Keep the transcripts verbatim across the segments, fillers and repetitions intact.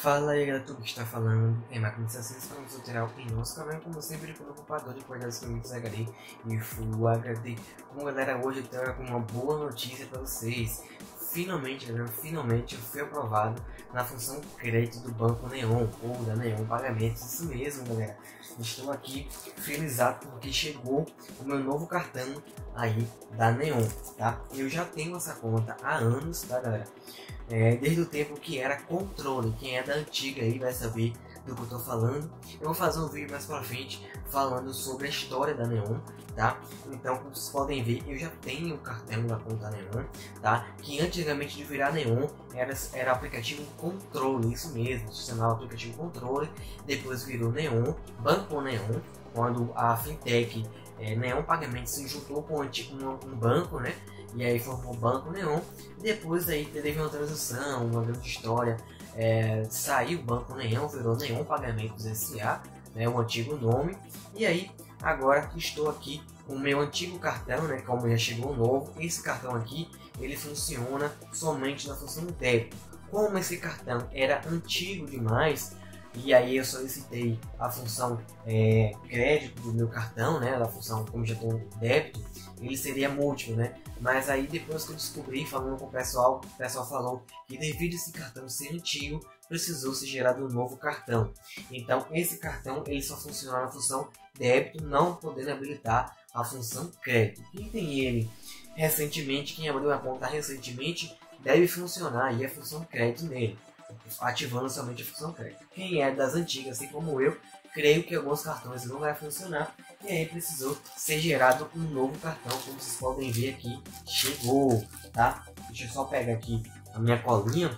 Fala aí galera, tudo que está falando é Máquina de Assassinos para o tutorial em nosso canal, como sempre, preocupador de cuidar dos clientes H D e Full H D. Bom galera, hoje eu trago uma boa notícia para vocês. Finalmente, galera, finalmente eu fui aprovado na função crédito do Banco Neon, ou da Neon Pagamentos. Isso mesmo galera, estou aqui felizado porque chegou o meu novo cartão aí da Neon, tá? Eu já tenho essa conta há anos, tá galera? É, desde o tempo que era controle. Quem é da antiga aí vai saber do que eu tô falando. Eu vou fazer um vídeo mais pra frente falando sobre a história da Neon, tá? Então, como vocês podem ver, eu já tenho o cartão da conta Neon, tá? Que antigamente de virar Neon era, era aplicativo controle, isso mesmo, se chamava aplicativo controle, depois virou Neon, Banco Neon, quando a fintech é, Neon Pagamentos se juntou com um, um banco, né? E aí formou o Banco Neon. Depois aí teve uma transição, uma grande história. É, saiu o Banco Neon, virou Neon Pagamentos S A, né, o antigo nome. E aí agora estou aqui com o meu antigo cartão, né, como já chegou o novo. Esse cartão aqui ele funciona somente na função débito. Como esse cartão era antigo demais, e aí eu solicitei a função é, crédito do meu cartão, né, a função como já tem débito, ele seria múltiplo, né? Mas aí depois que eu descobri, falando com o pessoal, o pessoal falou que devido a esse cartão ser antigo, precisou ser gerado um novo cartão. Então esse cartão ele só funciona na função débito, não podendo habilitar a função crédito. Quem tem ele recentemente, quem abriu a conta recentemente, deve funcionar aí a função crédito nele, ativando somente a função crédito. Quem é das antigas, assim como eu, creio que alguns cartões não vai funcionar, e aí precisou ser gerado um novo cartão, como vocês podem ver aqui, chegou, tá? Deixa eu só pegar aqui a minha colinha,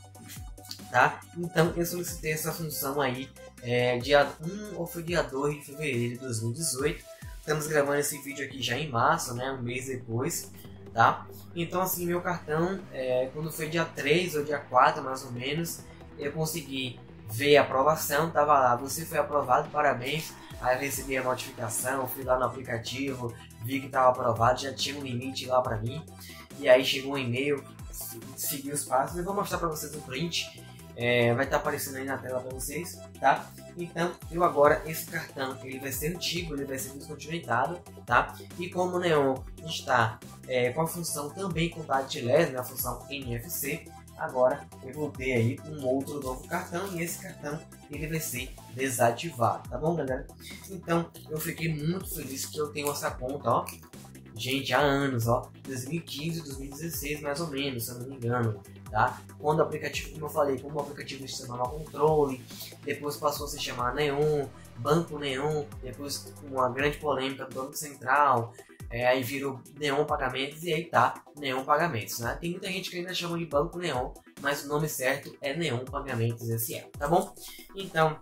tá? Então eu solicitei essa função aí é, dia um ou foi dia dois de fevereiro de dois mil e dezoito. Estamos gravando esse vídeo aqui já em março, né? Um mês depois, tá? Então assim, meu cartão, é, quando foi dia três ou dia quatro mais ou menos, eu consegui ver a aprovação, tava lá, você foi aprovado, parabéns. Aí eu recebi a notificação, fui lá no aplicativo, vi que estava aprovado, já tinha um limite lá para mim. E aí chegou um e-mail, segui os passos, eu vou mostrar para vocês o print, é, vai estar tá aparecendo aí na tela para vocês, tá? Então, eu agora, esse cartão, ele vai ser antigo, ele vai ser descontinuado, tá? E como o Neon está é, com a função também contactless, né, a função N F C, agora eu vou ter aí um outro novo cartão e esse cartão ele vai ser desativado, tá bom galera? Então eu fiquei muito feliz que eu tenho essa conta, ó, gente, há anos, ó, dois mil e quinze, dois mil e dezesseis mais ou menos, se eu não me engano, tá? Quando o aplicativo, como eu falei, como o aplicativo se chamava Controle, depois passou a se chamar Neon, Banco Neon, depois uma grande polêmica do Banco Central. É, aí virou Neon Pagamentos e aí tá Neon Pagamentos, né? Tem muita gente que ainda chama de Banco Neon, mas o nome certo é Neon Pagamentos S A, tá bom? Então,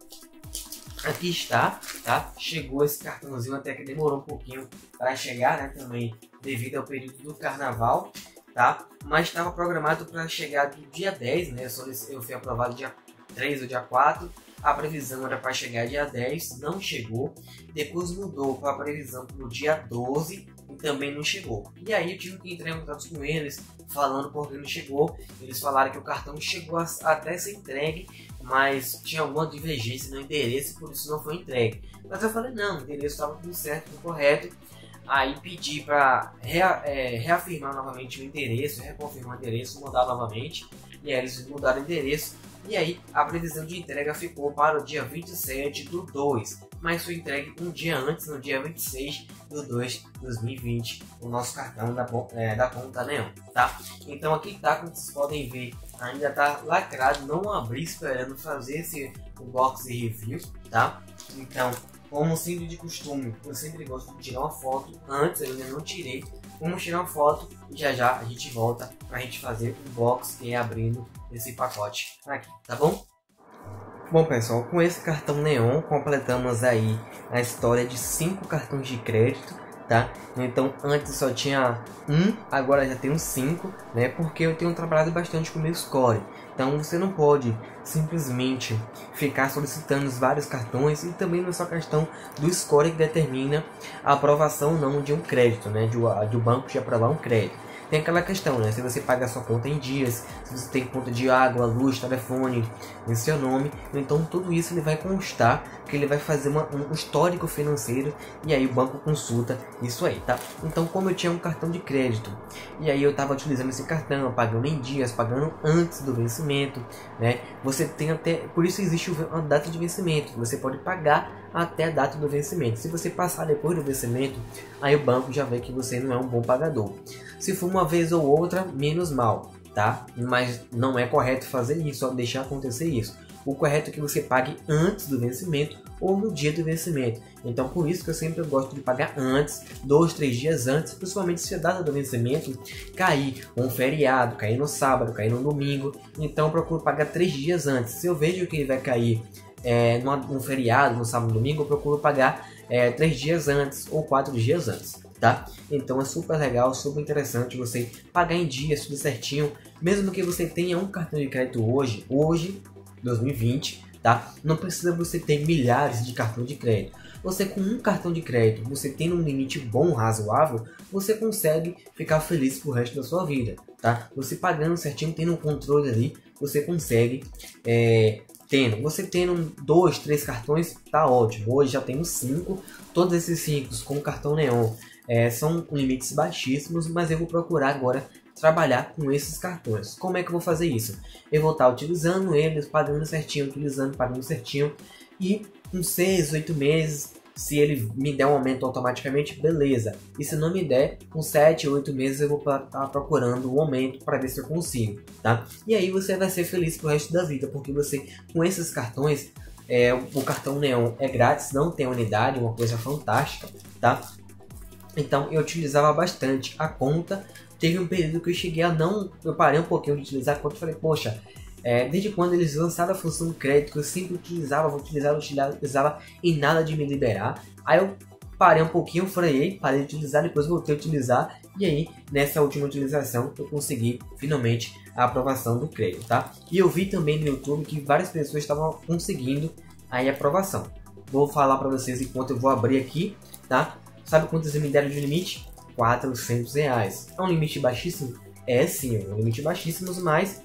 aqui está, tá? Chegou esse cartãozinho, até que demorou um pouquinho para chegar, né? Também devido ao período do carnaval, tá? Mas estava programado para chegar do dia dez, né? Eu, só, eu fui aprovado dia três ou dia quatro. A previsão era para chegar dia dez, não chegou. Depois mudou para a previsão no dia doze e também não chegou. E aí eu tive que entrar em contato com eles, falando porque não chegou. Eles falaram que o cartão chegou a, até ser entregue, mas tinha alguma divergência no endereço, por isso não foi entregue. Mas eu falei, não, o endereço estava tudo certo, tudo correto. Aí pedi para rea, é, reafirmar novamente o endereço, reconfirmar o endereço, mudar novamente. E aí eles mudaram o endereço. E aí a previsão de entrega ficou para o dia vinte e sete do dois, mas foi entregue um dia antes, no dia vinte e seis do dois de dois mil e vinte, o nosso cartão da, é, da conta Neon, tá? Então aqui tá, como vocês podem ver, ainda tá lacrado, não abri esperando fazer esse unboxing review, tá? Então, como sempre de costume, eu sempre gosto de tirar uma foto antes, eu ainda não tirei. Vamos tirar uma foto e já já a gente volta pra gente fazer o box e abrindo esse pacote aqui, tá bom? Bom pessoal, com esse cartão Neon completamos aí a história de cinco cartões de crédito, tá? Então antes só tinha um, agora já tenho cinco, né? Porque eu tenho trabalhado bastante com o meu score. Então você não pode simplesmente ficar solicitando os vários cartões, e também não é só questão do score que determina a aprovação ou não de um crédito, né? De, de o banco de aprovar um crédito. tem aquela questão, né? Se você paga a sua conta em dias, se você tem conta de água, luz, telefone em seu nome, então tudo isso ele vai constar, que ele vai fazer uma, um histórico financeiro, e aí o banco consulta isso aí, tá? Então, como eu tinha um cartão de crédito, e aí eu estava utilizando esse cartão, pagando em dias, pagando antes do vencimento, né? Você tem até, por isso existe uma data de vencimento, você pode pagar até a data do vencimento. Se você passar depois do vencimento, aí o banco já vê que você não é um bom pagador. Se for uma vez ou outra, menos mal, tá? Mas não é correto fazer isso, ou deixar acontecer isso. O correto é que você pague antes do vencimento ou no dia do vencimento. Então, por isso que eu sempre gosto de pagar antes, dois, três dias antes, principalmente se a data do vencimento cair um feriado, cair no sábado, cair no domingo. Então, eu procuro pagar três dias antes. Se eu vejo que ele vai cair é, num feriado, no sábado, no domingo, eu procuro pagar é, três dias antes ou quatro dias antes, tá? Então, é super legal, super interessante você pagar em dias, tudo certinho, mesmo que você tenha um cartão de crédito hoje, hoje, dois mil e vinte, tá? Não precisa você ter milhares de cartões de crédito. Você com um cartão de crédito, você tendo um limite bom, razoável, você consegue ficar feliz pro resto da sua vida, tá? Você pagando certinho, tendo um controle ali, você consegue, é, tendo, você tendo dois, três cartões, tá ótimo. Hoje já temos cinco, todos esses cinco com cartão Neon é, são limites baixíssimos, mas eu vou procurar agora trabalhar com esses cartões. Como é que eu vou fazer isso? Eu vou estar utilizando eles, pagando certinho, utilizando, pagando certinho, e com seis, oito meses, se ele me der um aumento automaticamente, beleza. E se não me der, com sete, oito meses eu vou estar procurando um aumento para ver se eu consigo, tá? E aí você vai ser feliz pro resto da vida, porque você, com esses cartões, é, o cartão Neon é grátis, não tem unidade, uma coisa fantástica, tá? Então eu utilizava bastante a conta. Teve um período que eu cheguei a não... Eu parei um pouquinho de utilizar a conta e falei, poxa, é, desde quando eles lançaram a função de crédito, que eu sempre utilizava, vou utilizar, utilizava, utilizava e nada de me liberar. Aí eu parei um pouquinho, freiei, parei de utilizar, depois voltei a utilizar. E aí, nessa última utilização, eu consegui finalmente a aprovação do crédito, tá? E eu vi também no YouTube que várias pessoas estavam conseguindo aí a aprovação. Vou falar para vocês enquanto eu vou abrir aqui, tá? Sabe quantos me deram de limite? quatrocentos reais. É um limite baixíssimo? É sim, é um limite baixíssimo, mas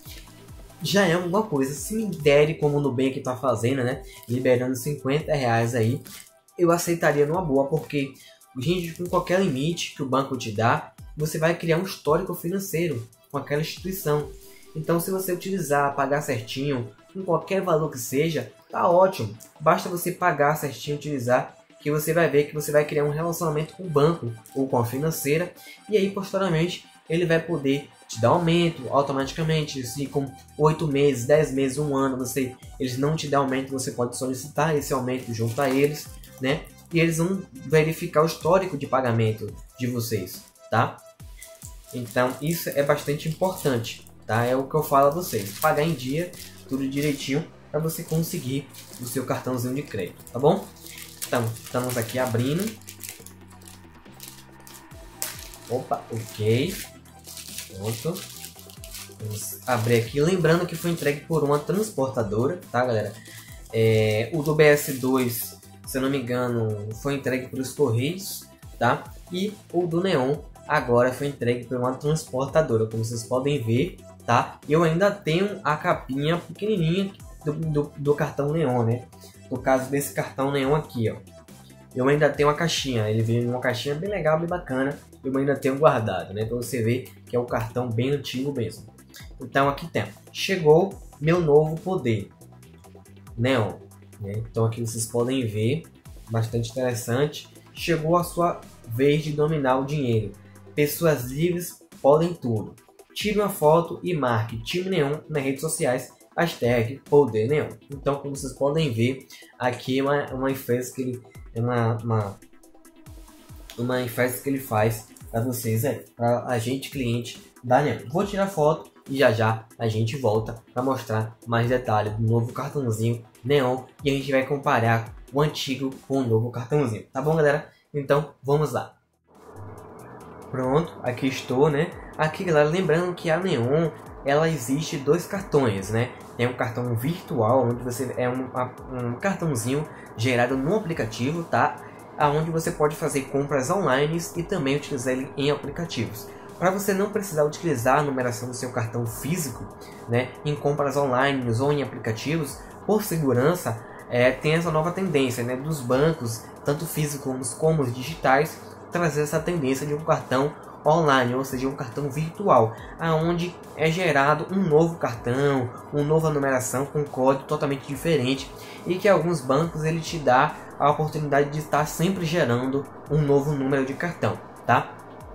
já é alguma coisa. Se me derem como o Nubank está fazendo, né? Liberando cinquenta reais aí, eu aceitaria numa boa, porque, gente, com qualquer limite que o banco te dá, você vai criar um histórico financeiro com aquela instituição. Então, se você utilizar, pagar certinho, com qualquer valor que seja, tá ótimo. Basta você pagar certinho, utilizar, que você vai ver que você vai criar um relacionamento com o banco ou com a financeira, e aí posteriormente ele vai poder te dar aumento automaticamente. Se com oito meses, dez meses, um ano você, eles não te dão aumento, você pode solicitar esse aumento junto a eles, né? E eles vão verificar o histórico de pagamento de vocês, tá? Então isso é bastante importante, tá? É o que eu falo a vocês, pagar em dia, tudo direitinho, para você conseguir o seu cartãozinho de crédito, tá bom? Então, estamos aqui abrindo. Opa, ok. Pronto. Vamos abrir aqui. Lembrando que foi entregue por uma transportadora, tá, galera? É, o do B S dois, se eu não me engano, foi entregue pelos Correios, tá? E o do Neon agora foi entregue por uma transportadora, como vocês podem ver, tá? Eu ainda tenho a capinha pequenininha do, do, do cartão Neon, né? No caso desse cartão Neon aqui, ó, eu ainda tenho uma caixinha. Ele veio em uma caixinha bem legal, bem bacana. Eu ainda tenho guardado, né? Pra você ver que é um cartão bem antigo mesmo. Então aqui tem, chegou meu novo poder, Neon, né? Então aqui vocês podem ver, bastante interessante. Chegou a sua vez de dominar o dinheiro. Pessoas livres podem tudo. Tire uma foto e marque Time Neon nas redes sociais. Hashtag Poder Neon. Então, como vocês podem ver, aqui é uma, uma festa que ele é uma, uma, uma festa que ele faz para vocês aí, para a gente cliente da Neon. Vou tirar foto e já já a gente volta para mostrar mais detalhes do novo cartãozinho Neon e a gente vai comparar o antigo com o novo cartãozinho. Tá bom, galera? Então, vamos lá. Pronto, aqui estou, né? Aqui, galera, lembrando que a Neon, ela existe dois cartões, né? Tem um cartão virtual, onde você é um, um cartãozinho gerado no aplicativo, tá? Aonde você pode fazer compras online e também utilizar ele em aplicativos. para você não precisar utilizar a numeração do seu cartão físico, né, em compras online ou em aplicativos, por segurança, é, tem essa nova tendência, né, dos bancos, tanto físicos como os digitais, trazer essa tendência de um cartão online, ou seja, um cartão virtual, aonde é gerado um novo cartão, uma nova numeração com código totalmente diferente, e que alguns bancos ele te dá a oportunidade de estar sempre gerando um novo número de cartão, tá?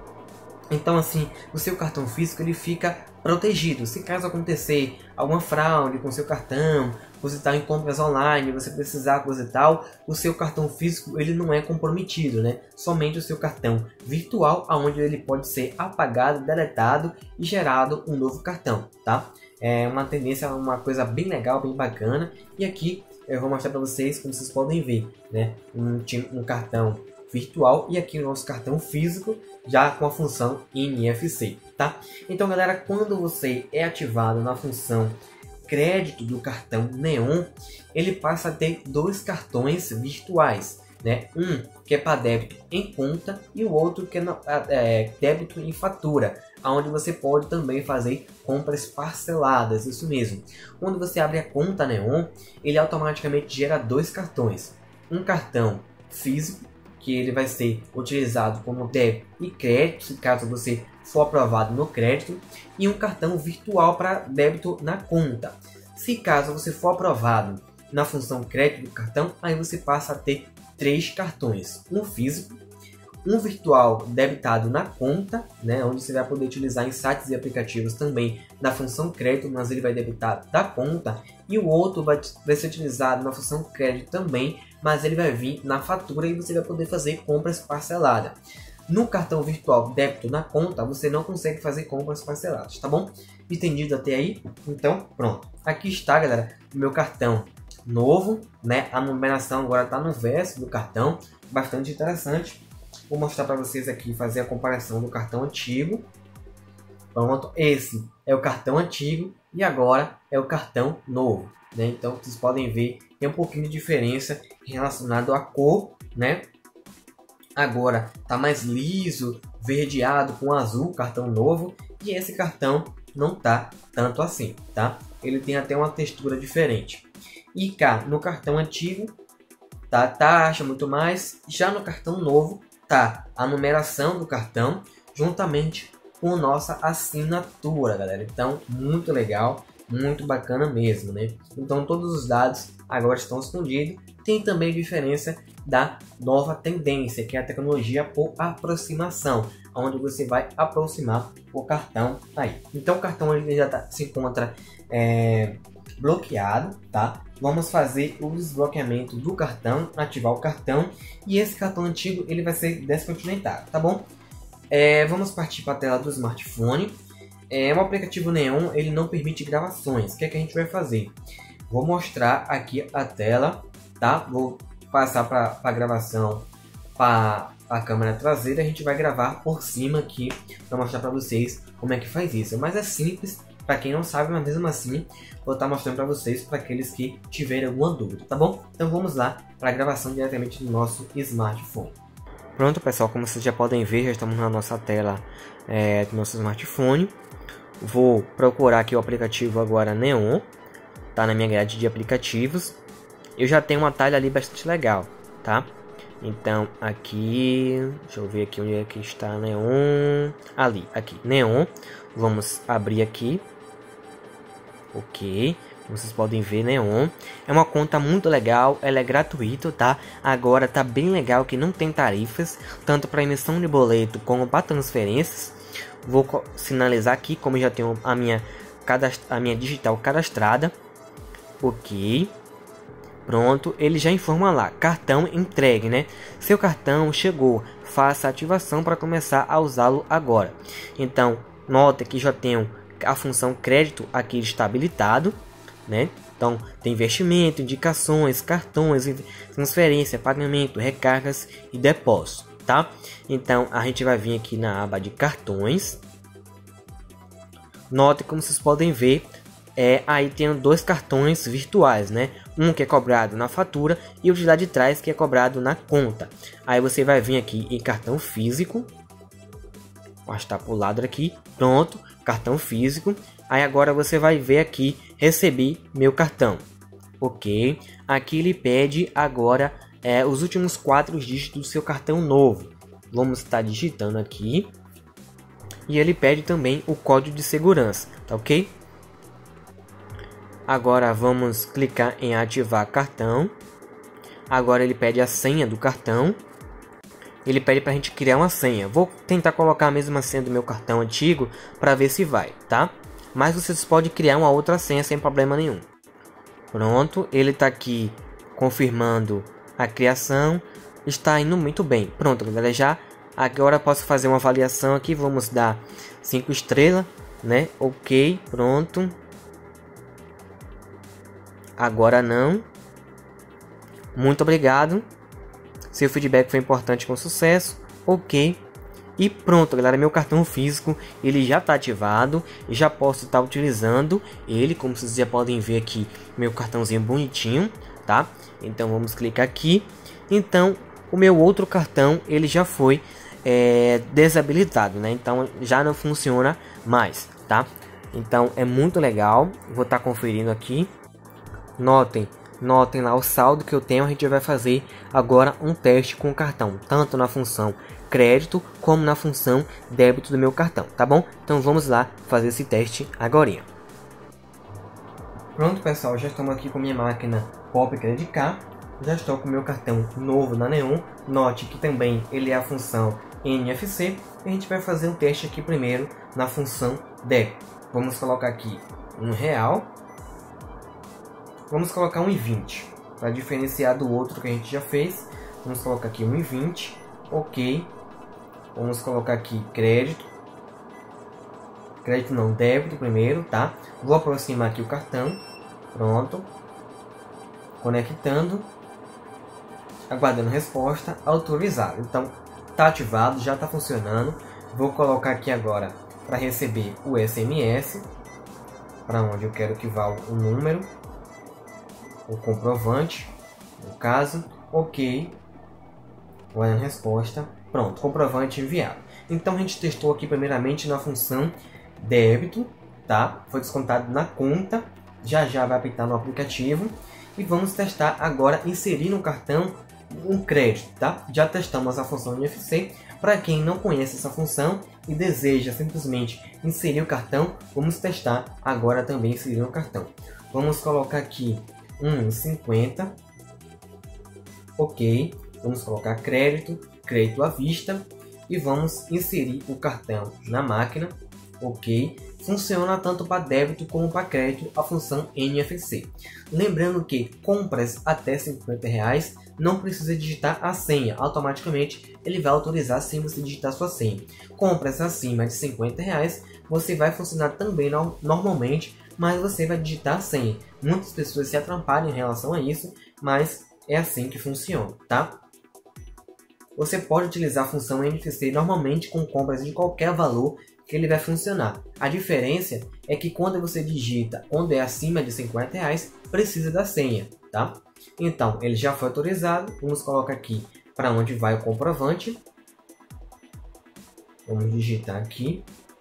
Então assim, o seu cartão físico ele fica protegido. Se caso acontecer alguma fraude com seu cartão, você está em compras online, você precisar coisa e tal, o seu cartão físico ele não é comprometido, né? Somente o seu cartão virtual, aonde ele pode ser apagado, deletado e gerado um novo cartão, tá? É uma tendência, uma coisa bem legal, bem bacana. E aqui eu vou mostrar para vocês, como vocês podem ver, né? Um, um cartão virtual e aqui o nosso cartão físico já com a função N F C, tá? Então galera, quando você é ativado na função crédito do cartão Neon, ele passa a ter dois cartões virtuais, né? Um que é para débito em conta e o outro que é, no, é débito em fatura, onde você pode também fazer compras parceladas, isso mesmo. Quando você abre a conta Neon, ele automaticamente gera dois cartões, um cartão físico que ele vai ser utilizado como débito e crédito, se caso você for aprovado no crédito, e um cartão virtual para débito na conta. Se caso você for aprovado na função crédito do cartão, aí você passa a ter três cartões, um físico, um virtual debitado na conta, né, onde você vai poder utilizar em sites e aplicativos também na função crédito, mas ele vai debitar da conta, e o outro vai, vai ser utilizado na função crédito também, mas ele vai vir na fatura e você vai poder fazer compras parceladas. No cartão virtual débito na conta, você não consegue fazer compras parceladas, tá bom? Entendido até aí? Então, pronto. Aqui está, galera, o meu cartão novo, né? A numeração agora está no verso do cartão, bastante interessante. Vou mostrar para vocês aqui, fazer a comparação do cartão antigo. Pronto, esse é o cartão antigo e agora é o cartão novo, né? Então, vocês podem ver, tem um pouquinho de diferença relacionado à cor, né? Agora tá mais liso, verdeado com azul, cartão novo, e esse cartão não tá tanto assim, tá? Ele tem até uma textura diferente. E cá no cartão antigo tá a taxa, muito mais. Já no cartão novo tá a numeração do cartão juntamente com nossa assinatura, galera. Então, muito legal, muito bacana mesmo, né? Então, todos os dados agora estão escondidos. Tem também diferença da nova tendência, que é a tecnologia por aproximação, onde você vai aproximar o cartão aí. Então, o cartão ele já tá, se encontra é, bloqueado, tá? Vamos fazer o desbloqueamento do cartão, ativar o cartão, e esse cartão antigo ele vai ser descontinuado, tá bom? É, vamos partir para a tela do smartphone. É, o aplicativo Neon ele não permite gravações. O que é que a gente vai fazer? Vou mostrar aqui a tela, tá? Vou passar para a gravação para a câmera traseira. A gente vai gravar por cima aqui para mostrar para vocês como é que faz isso. Mas é simples para quem não sabe, mas mesmo assim vou estar mostrando para vocês, para aqueles que tiverem alguma dúvida, tá bom? Então vamos lá para a gravação diretamente do nosso smartphone. Pronto, pessoal, como vocês já podem ver, já estamos na nossa tela é, do nosso smartphone. Vou procurar aqui o aplicativo agora Neon, tá na minha grade de aplicativos. Eu já tenho uma talha ali bastante legal, tá? Então aqui, deixa eu ver aqui onde é que está Neon. Ali, aqui, Neon. Vamos abrir aqui. Ok, como vocês podem ver, Neon é uma conta muito legal, ela é gratuita, tá? Agora tá bem legal que não tem tarifas, tanto para emissão de boleto como para transferências. Vou sinalizar aqui como eu já tenho a minha, a minha digital cadastrada. Ok, pronto, ele já informa lá, cartão entregue, né? Seu cartão chegou, faça a ativação para começar a usá-lo agora. Então, nota que já tenho a função crédito aqui está habilitado, né? Então tem investimento, indicações, cartões, transferência, pagamento, recargas e depósito, tá? Então a gente vai vir aqui na aba de cartões. Note como vocês podem ver, é, aí tem dois cartões virtuais, né? Um que é cobrado na fatura e o de lá de trás que é cobrado na conta. Aí você vai vir aqui em cartão físico. arrastar para o lado aqui, pronto, cartão físico. Aí agora você vai ver aqui, recebi meu cartão, ok? Aqui ele pede agora é, os últimos quatro dígitos do seu cartão novo. Vamos estar digitando aqui. E ele pede também o código de segurança, tá ok? Agora vamos clicar em ativar cartão. Agora ele pede a senha do cartão. Ele pede para a gente criar uma senha. Vou tentar colocar a mesma senha do meu cartão antigo para ver se vai, tá? Mas vocês podem criar uma outra senha sem problema nenhum. Pronto, ele está aqui confirmando a criação. Está indo muito bem. Pronto, galera, já agora posso fazer uma avaliação aqui. Vamos dar cinco estrelas, né? Ok, pronto. Agora não. Muito obrigado. Seu feedback foi importante com sucesso. Ok. E pronto, galera. Meu cartão físico ele já está ativado. E já posso estar utilizando ele. Como vocês já podem ver aqui. Meu cartãozinho bonitinho. Tá? Então vamos clicar aqui. Então o meu outro cartão ele já foi é, desabilitado, né? Então já não funciona mais. Tá? Então é muito legal. Vou estar conferindo aqui. Notem. Notem lá o saldo que eu tenho. A gente vai fazer agora um teste com o cartão, tanto na função crédito como na função débito do meu cartão, tá bom? Então vamos lá fazer esse teste agora. Pronto, pessoal, já estamos aqui com minha máquina Pop Credit Card. Já estou com meu cartão novo da Neon. Note que também ele é a função N F C. A gente vai fazer um teste aqui primeiro na função débito. Vamos colocar aqui um real. Vamos colocar um e vinte para diferenciar do outro que a gente já fez. Vamos colocar aqui um e vinte, ok. Vamos colocar aqui crédito, crédito não, débito primeiro, tá? Vou aproximar aqui o cartão, pronto. Conectando, aguardando resposta, autorizado. Então tá ativado, já tá funcionando. Vou colocar aqui agora para receber o S M S, para onde eu quero que vá o número. O comprovante, no caso, ok, vai a resposta, pronto, comprovante enviado. Então a gente testou aqui primeiramente na função débito, tá? Foi descontado na conta, já já vai apitar no aplicativo. E vamos testar agora inserir no cartão um crédito, tá? Já testamos a função N F C. Para quem não conhece essa função e deseja simplesmente inserir o cartão, vamos testar agora também inserir no cartão. Vamos colocar aqui um e cinquenta, ok, vamos colocar crédito, crédito à vista e vamos inserir o cartão na máquina, ok. Funciona tanto para débito como para crédito a função N F C. Lembrando que compras até cinquenta reais não precisa digitar a senha, automaticamente ele vai autorizar sem você digitar sua senha. Compras acima de cinquenta reais você vai funcionar também no, normalmente, mas você vai digitar a senha. Muitas pessoas se atrapalham em relação a isso, mas é assim que funciona, tá? Você pode utilizar a função N F C normalmente com compras de qualquer valor que ele vai funcionar. A diferença é que quando você digita, quando é acima de cinquenta reais, precisa da senha, tá? Então, ele já foi autorizado. Vamos colocar aqui para onde vai o comprovante. Vamos digitar aqui.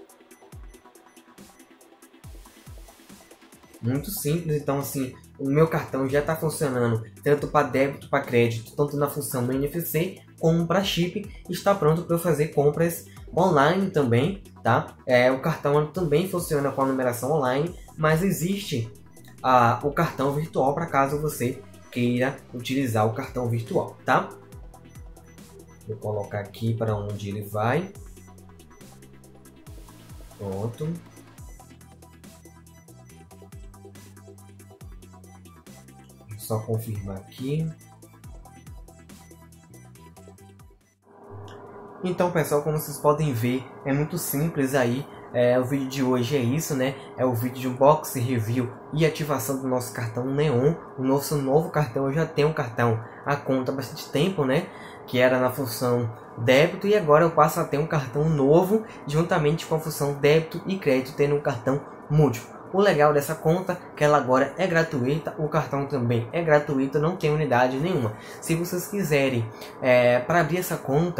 Muito simples, então assim, o meu cartão já está funcionando tanto para débito, para crédito, tanto na função N F C como para chip. Está pronto para eu fazer compras online também, tá? É, o cartão também funciona com a numeração online, mas existe ah, o cartão virtual para caso você queira utilizar o cartão virtual, tá? Vou colocar aqui para onde ele vai. Pronto. Só confirmar aqui. Então, pessoal, como vocês podem ver, é muito simples aí. É, o vídeo de hoje é isso, né? É o vídeo de unboxing, review e ativação do nosso cartão Neon. O nosso novo cartão, eu já tenho um cartão à conta há bastante tempo, né? Que era na função débito, e agora eu passo a ter um cartão novo, juntamente com a função débito e crédito, tendo um cartão múltiplo. O legal dessa conta é que ela agora é gratuita, o cartão também é gratuito, não tem unidade nenhuma. Se vocês quiserem, é, para abrir essa conta,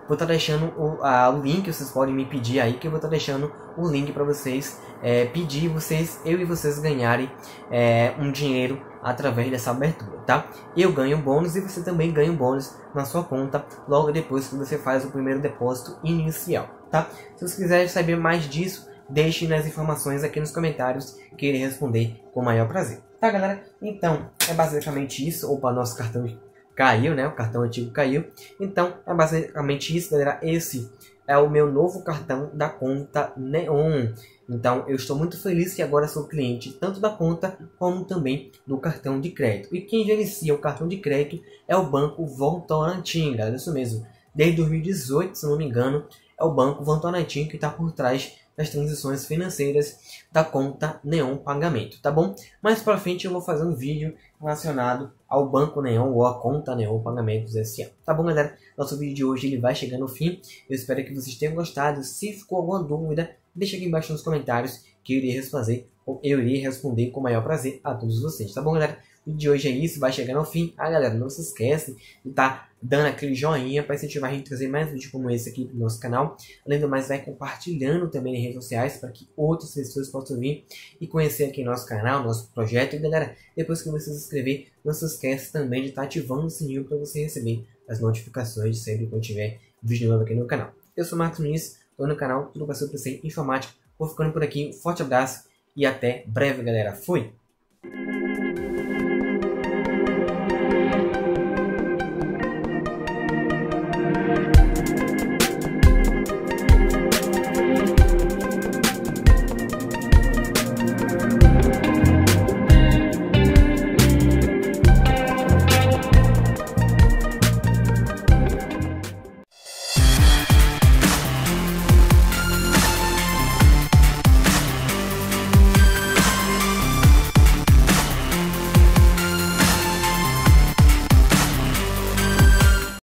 vou estar deixando o, a, o link, vocês podem me pedir aí, que eu vou estar deixando o link para vocês é, pedir, vocês, eu e vocês ganharem é, um dinheiro através dessa abertura, tá? Eu ganho bônus e você também ganha um bônus na sua conta logo depois que você faz o primeiro depósito inicial, tá? Se vocês quiserem saber mais disso, deixem nas informações aqui nos comentários que eu irei responder com o maior prazer. Tá, galera? Então, é basicamente isso. Opa, nosso cartão caiu, né? O cartão antigo caiu. Então, é basicamente isso, galera. Esse é o meu novo cartão da conta Neon. Então, eu estou muito feliz que agora sou cliente tanto da conta como também do cartão de crédito. E quem gerencia o cartão de crédito é o Banco Votorantim, galera. Isso mesmo. Desde dois mil e dezoito, se não me engano, é o Banco Votorantim que está por trás das transações financeiras da conta Neon Pagamento, tá bom? Mais para frente eu vou fazer um vídeo relacionado ao Banco Neon ou à conta Neon Pagamentos S A. Tá bom, galera? Nosso vídeo de hoje ele vai chegando ao fim. Eu espero que vocês tenham gostado. Se ficou alguma dúvida, deixa aqui embaixo nos comentários que eu irei responder, eu irei responder com o maior prazer a todos vocês, tá bom, galera? O vídeo de hoje é isso, vai chegando ao fim. Ah, galera, não se esquece de estar dando aquele joinha para incentivar a gente a trazer mais vídeos como esse aqui pro nosso canal. Além do mais, vai compartilhando também em redes sociais para que outras pessoas possam vir e conhecer aqui nosso canal, nosso projeto. E galera, depois que você se inscrever, não se esquece também de estar ativando o sininho para você receber as notificações sempre que eu tiver vídeo novo aqui no canal. Eu sou o Marcos Muniz, estou no canal Tudo para Ser Informática. Vou ficando por aqui, um forte abraço e até breve, galera. Fui!